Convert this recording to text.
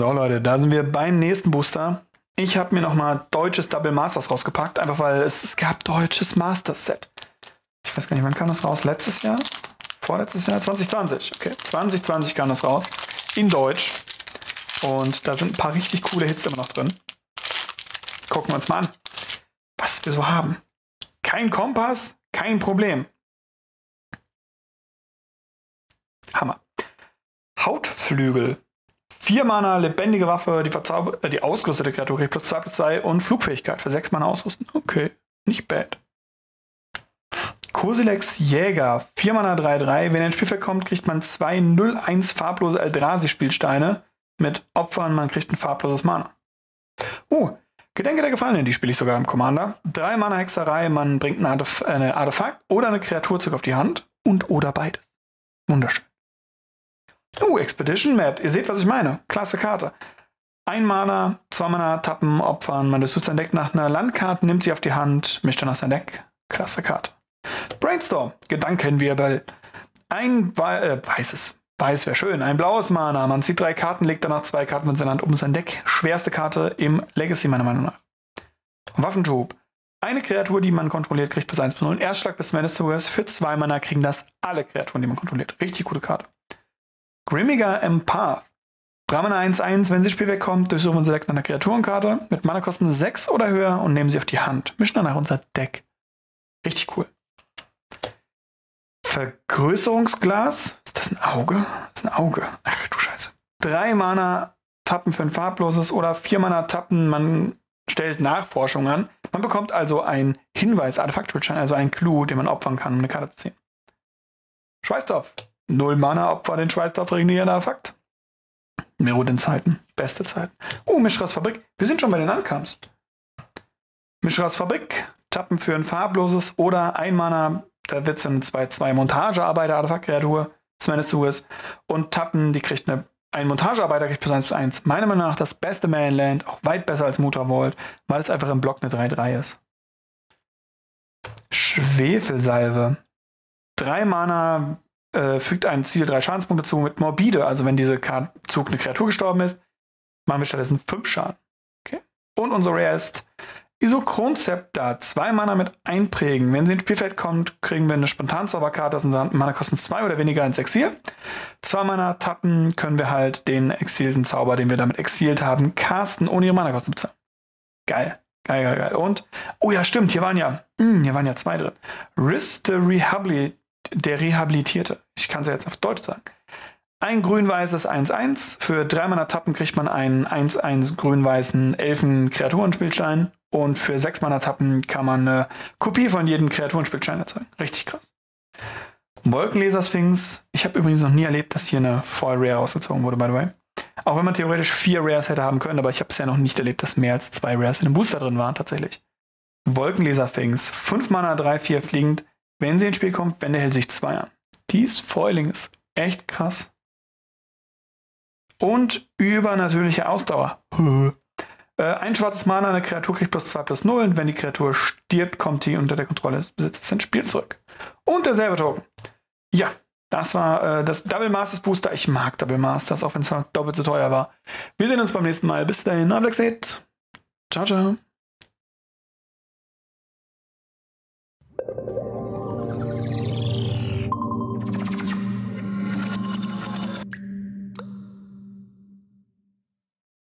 So Leute, da sind wir beim nächsten Booster. Ich habe mir nochmal deutsches Double Masters rausgepackt, einfach weil es gab deutsches Masters Set. Ich weiß gar nicht, wann kam das raus? Letztes Jahr? Vorletztes Jahr? 2020. Okay, 2020 kam das raus. In Deutsch. Und da sind ein paar richtig coole Hits immer noch drin. Gucken wir uns mal an, was wir so haben. Kein Kompass, kein Problem. Hammer. Hautflügel. 4 Mana, lebendige Waffe, die ausgerüstete Kreatur kriegt +2/+2 und Flugfähigkeit für 6 Mana ausrüsten. Okay, nicht bad. Kosilex Jäger, 4 Mana 3/3. Wenn er ins Spielfeld kommt, kriegt man 2 0/1 farblose Eldrazi-Spielsteine mit Opfern, man kriegt ein farbloses Mana. Gedenke der Gefallenen, die spiele ich sogar im Commander. 3 Mana Hexerei, man bringt ein Artefakt oder eine Kreatur zurück auf die Hand und oder beides. Wunderschön. Expedition Map. Ihr seht, was ich meine. Klasse Karte. 1 Mana, 2 Mana, tappen, opfern. Man durchsucht sein Deck nach einer Landkarte, nimmt sie auf die Hand, mischt dann aus sein Deck. Klasse Karte. Brainstorm. Gedankenwirbel. Ein weißes. Weiß wäre schön. Ein blaues Mana. Man zieht 3 Karten, legt danach 2 Karten von seiner Hand um sein Deck. Schwerste Karte im Legacy, meiner Meinung nach. Waffenschub. Eine Kreatur, die man kontrolliert, kriegt +1/+0. Erstschlag bis zum Ende des Zuges. Für 2 Mana kriegen das alle Kreaturen, die man kontrolliert. Richtig gute Karte. Grimmiger Empath. 3 Mana 1/1, wenn sie Spiel wegkommt, durchsuchen wir unser Deck nach einer Kreaturenkarte mit Mana-Kosten 6 oder höher und nehmen sie auf die Hand. Mischen danach unser Deck. Richtig cool. Vergrößerungsglas. Ist das ein Auge? Das ist ein Auge. Ach du Scheiße. 3 Mana tappen für ein farbloses oder 4 Mana tappen, man stellt Nachforschung an. Man bekommt also ein Hinweis-Artefakt-Gutschein, also einen Clou, den man opfern kann, um eine Karte zu ziehen. Schweißtopf. 0 Mana, Opfer den Schweißtopf, regenerieren Artefakt. Meroden-Zeiten. Beste Zeiten. Mishras Fabrik. Wir sind schon bei den Uncomes. Mishras Fabrik. Tappen für ein farbloses oder 1 Mana. Da wird es eine 2/2 Montagearbeiter, Artefakt-Kreatur. Zum Ende des Zuges. Und tappen, die kriegt ein Montagearbeiter, kriegt +1/+1. Meiner Meinung nach das beste Mainland. Auch weit besser als Muta Vault, weil es einfach im Block eine 3/3 ist. Schwefelsalve. 3 Mana. Fügt einem Ziel 3 Schadenspunkte zu mit Morbide. Also wenn diese Zug eine Kreatur gestorben ist, machen wir stattdessen 5 Schaden. Okay. Und unser Rare ist Isochronzepter. 2 Mana mit Einprägen. Wenn sie ins Spielfeld kommt, kriegen wir eine Spontanzauberkarte aus unserer Mana kosten 2 oder weniger ins Exil. 2 Mana tappen, können wir halt den exilten Zauber, den wir damit exiliert haben, casten, ohne ihre Mana-Kosten zu bezahlen. Geil. Geil. Und, ja stimmt, hier waren ja 2 drin. Risk der Rehabilitierte. Ich kann es ja jetzt auf Deutsch sagen. Ein grün-weißes 1/1. Für 3 Mana tappen kriegt man einen 1/1 grün-weißen Elfen-Kreaturenspielstein. Und für 6 Mana tappen kann man eine Kopie von jedem Kreaturenspielstein erzeugen. Richtig krass. Wolkenlaser-Sphinx. Ich habe übrigens noch nie erlebt, dass hier eine Foil Rare rausgezogen wurde, by the way. Auch wenn man theoretisch 4 Rares hätte haben können, aber ich habe bisher noch nicht erlebt, dass mehr als 2 Rares in dem Booster drin waren, tatsächlich. Wolkenlaser-Sphinx. 5 Mana, 3/4 fliegend. Wenn sie ins Spiel kommt, wende hält sich 2 an. Dies Foiling ist echt krass. Und übernatürliche Ausdauer. Ein schwarzes Mana, eine Kreatur kriegt +2/+0. Und wenn die Kreatur stirbt, kommt die unter der Kontrolle des Besitzers ins Spiel zurück. Und derselbe Token. Ja, das war das Double Masters Booster. Ich mag Double Masters, auch wenn es doppelt so teuer war. Wir sehen uns beim nächsten Mal. Bis dahin, Ablex. Ciao, ciao.